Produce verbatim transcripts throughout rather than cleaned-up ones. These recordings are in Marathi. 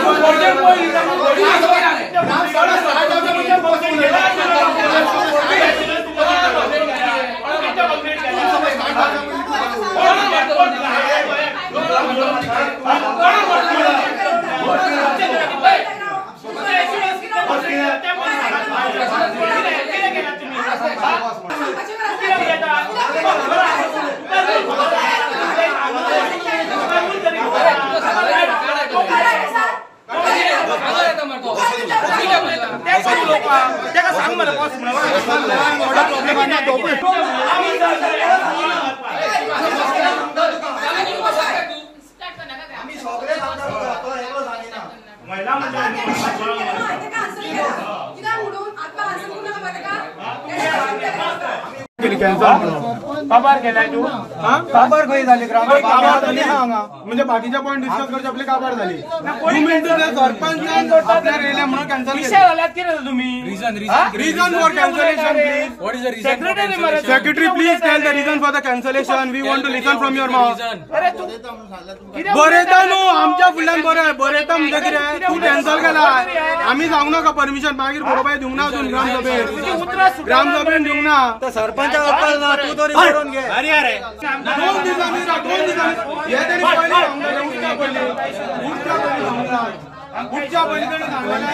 काबार केलाय तू काबार खंय जाली म्हणजे बाकीचे पॉइंट डिस्कस करचे आपले काबार झाली सरपंच आपल्याला रेल्या म्हणून कॅन्सल विषय झाल्यात की तुम्ही reason reason for cancellation please what is the reason secretary please tell the reason for the cancellation we want to listen from your mouth अरे तू बरेता न्हू आमच्या फुडल्यान बरें बरेता म्हणजे कितें तू कॅन्सल केला आम्ही जावंक नाका परमिशन मागीर बरोबर दिवंक ना अजून ग्रामसभेत ग्रामसभेत दिवंक ना सरपंचाक अक्कल ना तू तरी करून घे अरे अरे दोन दिसांनी दोन दिसांनी हे तरी पयलीं उठच्या पयलीं उठच्या पयलीं उठच्या पयलीं तरी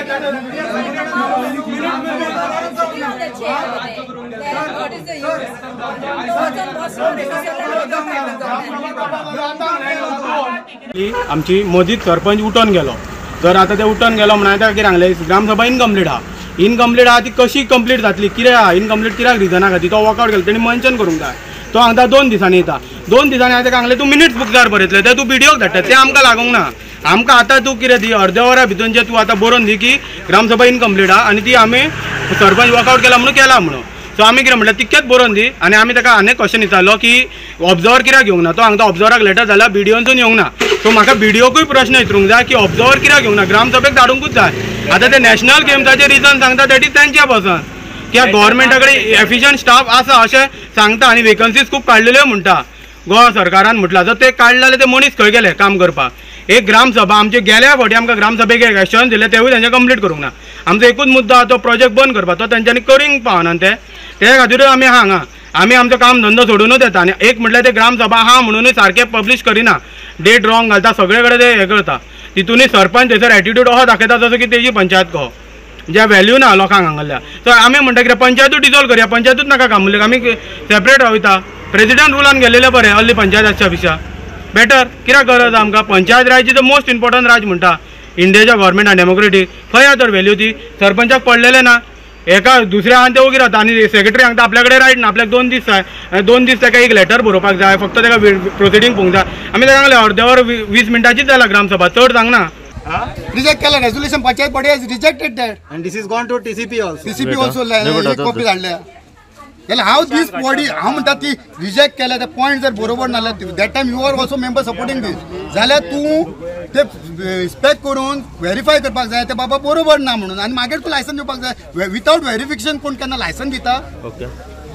आमची मदींच सरपंच उठोन गेलो जर आता ते उठोन गेलो म्हणून कितें सांगलें ग्रामसभा इनकम्प्लीट आहा इनकम्प्लीट आहा ती कशी कंप्लीट जातली कितें आहा इनकम्प्लीट कित्याक रिजना खातीर तो वॉकआउट केलो तेणी मेन्शन करूंक जाय तो हांगा दोन दिसांनी येता दोन दिसांनी हांवें सांगलें तू मिनिट्स बुक्सार बरयतले ते तू व्हिडिओक धाडटा ते आमकां लागूंक ना आमकां आतां तू कितें दी अर्द्या वरा भितर जे तू आतां बरोवन दी की ग्रामसभा इनकम्प्लीट आहा आनी ती आमी सरपंच वॉकआउट केला म्हणून केला म्हणून सो आमी कितें म्हणलें तितकेच बरोवन दी आनी आमी ताका आनी क्वेश्चन विचारलो की ऑब्जर्वर कित्याक घेवंक ना तो हांगा ऑब्जर्वराक लेटर जाल्यार बिडिओनसून येवंक ना सो म्हाका बिडिओकूय प्रश्न विचारूंक जाय की ऑब्जर्वर कित्याक घेवंक ना ग्रामसभेक धाडूंकूच जाय आतां ते नॅशनल गेम्साचे रिजन सांगता दॅट इज तांच्या बसन कित्याक गव्हर्मेंटा कडेन एफिशियंट स्टाफ आसा अशें सांगता आनी वेकन्सीज खूब काडलेल्यो म्हणटा गोवा सरकारान म्हटलां जर ते काडले जाल्यार ते मनीस खंय गेले काम करपाक एक ग्रामसभा आमचे गेल्या फावटी आमकां ग्रामसभेक एक एश्योरन्स दिले तेवूय तांचे कंप्लीट करूंक ना आमचो एकूच मुद्दो आहा तो प्रोजेक्ट बंद करपाक तो तेंच्यांनी करूंक पावना ते त्या खातीरूच आमी हांगा आमी आमचो काम धंदो सोडूनच येता आनी एक म्हटल्यार ते ग्रामसभा आहा म्हणूनय सारकें पब्लीश करिना डेट रॉंग घालता सगळे कडेन ते हें करता तितूनय सरपंच थंयसर एटिट्यूड असो दाखयता जसो की तेजी पंचायत कहो ज्या व्हॅल्यू ना लोकांक हांगाल्या सो आमी म्हणटा कितें पंचायतूच डिजॉल्व करया पंचायतूच नाका काम उरलें आमी सेपरेट रावयता प्रेसिडेंट रुलान गेलेले बरें हल्ली पंचायत आसच्या पिशा बेटर कित्याक गरज आमकां panchayat raj is the most important raj म्हणटा इंडियाच्या गव्हर्मेंटान डेमोक्रेटीक खंय आहा तर व्हॅल्यू ती सरपंचाक पडलेले ना एका दुसऱ्या हांगा ते वगीर रावता आनी सेक्रेटरी सांगता आपल्या कडेन रायट ना आपल्याक दोन दीस जाय दोन दीस ताका एक लेटर बरोवपाक जाय फक्त ताका प्रोसिडींग पळोवंक जाय आमी ताका सांगलें अर्द्या वर वीस मिनटांचीच जाला ग्रामसभा चड सांगना रिजेक्ट केला resolution panchayat body has rejected that and this is gone to TCP also TCP also copy धाडल्या जाल्यार हांव दीस बॉडी हांव म्हणटा ती रिजेक्ट केल्या ते पॉयंट जर बरोबर नाल्यार that time you are also member supporting दीस जाल्यार तूं ते इन्स्पेक्ट करून व्हेरीफाय करपाक जाय ते बाबा बरोबर ना म्हणून आनी मागीर तूं लायसन दिवपाक जाय विथआउट व्हेरिफिकेशन कोण केन्ना लायसन दिता ओके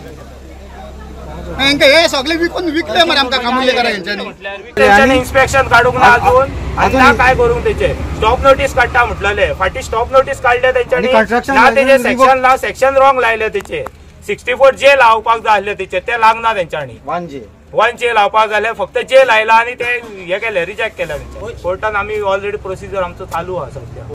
हांकां हे सगळे विकून विकले मरे आमकां कामुल्ले करा हेंच्यांनी इन्स्पेक्शन काडूंक ना अजून आतां काय करूंक तेचे स्टॉप नोटीस काडटा म्हटलेले फाटी स्टॉप नोटीस काडले तेंच्यांनी ना तेजे सेक्शन ना सेक्शन रॉंग लायले तेचे सिक्स्टी फोर जे लावपाक जाय आसले तेचे ते लागना तेंच्यांनी वन जे वन जे लावपाक जाले फक्त जे लायला आनी ते हे केले रिजेक्ट केले कोर्टान आमी ऑलरेडी प्रोसिजर आमचो चालू आहा सध्या